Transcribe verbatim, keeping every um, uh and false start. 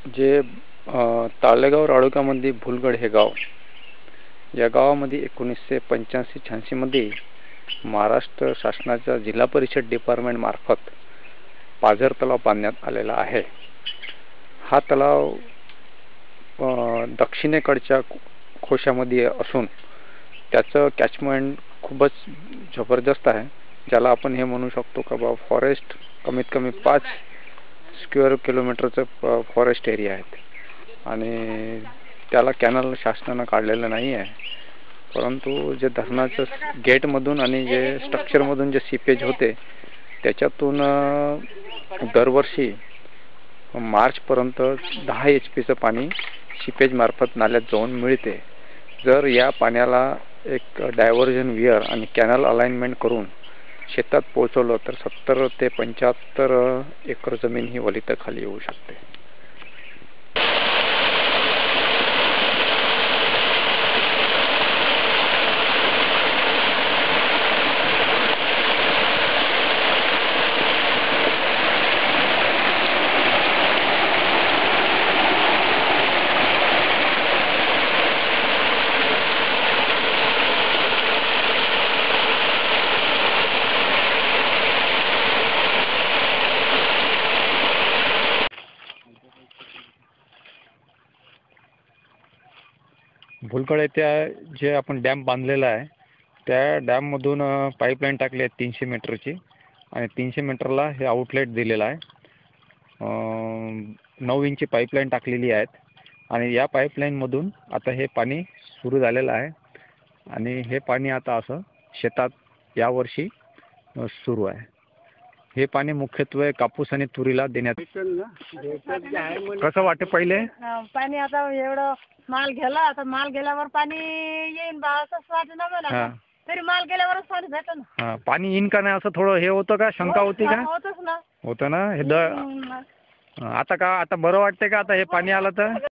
जे अ, ताळेगाव तालुक्यामध्ये भुलगड हे गाव, या गावामध्ये एकोणीसशे पंच्याऐंशी शहाऐंशी मध्ये महाराष्ट्र शासनाच्या जिल्हा परिषद डिपार्टमेंट मार्फत पाझर तलाव बांधण्यात आलेला आहे. हा तलाव अ, दक्षिणेकडच्या खोशामध्ये असून त्याचं कॅचमेंट खूपच जबरदस्त आहे, ज्याला आपण हे म्हणू शकतो का बा फॉरेस्ट कमीत कमी पाच स्क्वेअर किलोमीटरचं फॉरेस्ट एरिया आहे आणि त्याला कॅनल शासनानं काढलेलं नाही आहे. परंतु जे धरणाचं गेटमधून आणि जे स्ट्रक्चरमधून जे सीपेज होते त्याच्यातून दरवर्षी मार्चपर्यंत दहा एच पीचं पाणी सीपेज मार्फत नाल्यात जाऊन मिळते. जर या पाण्याला एक डायव्हर्जन वियर आणि कॅनल अलाइनमेंट करून शेतात पोहोचवलं तर सत्तर ते पंच्याहत्तर एकर जमीन ही वलिताखाली येऊ शकते. भुलगड येथे जे आपण डॅम बांधलेला आहे त्या डॅममधून पाईपलाईन टाकली आहे तीनशे मीटरची आणि तीनशे मीटरला हे आउटलेट दिलेलं आहे. नऊ इंची पाईपलाईन टाकलेली आहेत आणि या पाईपलाईनमधून आता हे पाणी सुरू झालेलं आहे आणि हे पाणी आता असं शेतात यावर्षी सुरू आहे. हे पाणी मुख्यत्वे कापूस आणि तुरीला देण्यात. कसं वाटे पहिले पाणी आता एवढं माल गेला, आता माल गेल्यावर पाणी येईन बा असंच वाटत ना मला. तरी माल गेल्यावरच पाणी भेटन. हा, पाणी येईन का नाही असं थोडं हे होतं का, शंका होती का? होतच ना होतं ना हे द आता का आता बरं वाटतंय का आता हे पाणी आलं तर?